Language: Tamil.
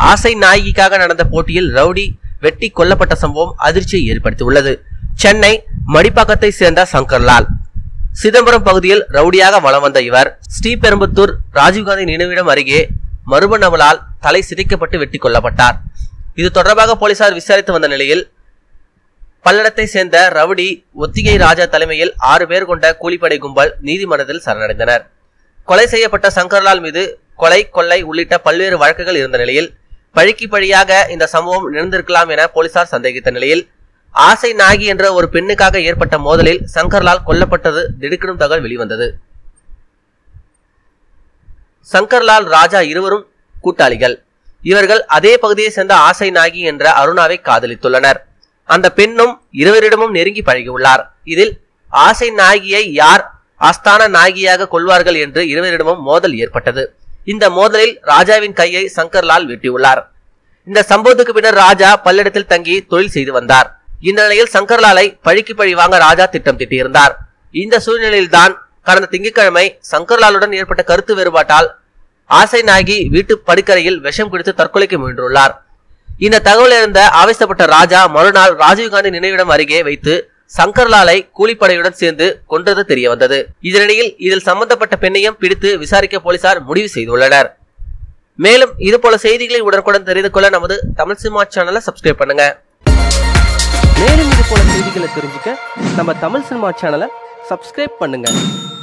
ஆசை நாயகிக்காக நடந்த போட்டியில் ரவுடி வெட்டி கொல்லப்பட்ட சம்பவம் அதிர்ச்சியை ஏற்படுத்தியுள்ளது. சென்னை மடிப்பாக்கத்தை சேர்ந்த சங்கர்லால் சிதம்பரம் பகுதியில் ரவுடியாக வலம் வந்த இவர் ஸ்ரீபெரும்புத்தூர் ராஜீவ்காந்தி நினைவிடம் அருகே மர்ம நபரால் தலை சிதைக்கப்பட்டு வெட்டி கொல்லப்பட்டார். இது தொடர்பாக போலீசார் விசாரித்து வந்த நிலையில் பல்லடத்தை சேர்ந்த ரவுடி ஒத்திகை ராஜா தலைமையில் 6 பேர் கொண்ட கூலிப்படை கும்பல் நீதிமன்றத்தில் சரணடைந்தனர். கொலை செய்யப்பட்ட சங்கர்லால் மீது கொலை, கொள்ளை உள்ளிட்ட பல்வேறு வழக்குகள் இருந்த நிலையில் பழிக்கு பழியாக இந்த சம்பவம் நிகழ்ந்திருக்கலாம் என போலீசார் சந்தேகித்த நிலையில் ஆசை நாயகி என்ற ஒரு பெண்ணுக்காக ஏற்பட்ட மோதலில் சங்கர்லால் கொல்லப்பட்டது திடுக்கிடும் தகவல் வெளிவந்தது. சங்கர்லால், ராஜா இருவரும் கூட்டாளிகள். இவர்கள் அதே பகுதியை சேர்ந்த ஆசை நாயகி என்ற அருணாவை காதலித்துள்ளனர். அந்த பெண்ணும் இருவரிடமும் நெருங்கி பழகியுள்ளார். இதில் ஆசை நாயகியை யார் ஆஸ்தான நாயகியாக கொள்வார்கள் என்று இருவரிடமும் மோதல் ஏற்பட்டது. இந்த மோதலில் ராஜாவின் கையை சங்கர்லால் வெட்டியுள்ளார். இந்த சம்பவத்துக்கு பின்னர் ராஜா பல்லடத்தில் தங்கி தொழில் செய்து வந்தார். இந்த நிலையில் சங்கர்லாலை பழிக்கு பழி வாங்க ராஜா திட்டம் தீட்டியிருந்தார். இந்த சூழ்நிலையில்தான் கடந்த திங்கட்கிழமை சங்கர்லாலுடன் ஏற்பட்ட கருத்து வேறுபாட்டால் ஆசை நாயகி வீட்டு படுக்கறையில் விஷம் குடித்து தற்கொலைக்கு முயன்றுள்ளார். இந்த தகவல் அறிந்த ஆவேசப்பட்ட ராஜா மறுநாள் ராஜீவ்காந்தி நினைவிடம் அருகே வைத்து சங்கர்லாலை கூலிப்படையுடன் சேர்ந்து கொன்றது தெரிய வந்தது. இதனிடையில் இதில் சம்பந்தப்பட்ட பெண்ணையும் பிடித்து விசாரிக்க போலீசார் முடிவு செய்துள்ளனர். மேலும் இதுபோல செய்திகளை உடனுக்குடன் தெரிந்து கொள்ள நமது தமிழ் சினிமா சேனலை சப்ஸ்கிரைப் பண்ணுங்க. மேலும் இதுபோல செய்திகளை தெரிஞ்சுக்க நம்ம தமிழ் சினிமா சேனலை சப்ஸ்கிரைப் பண்ணுங்க.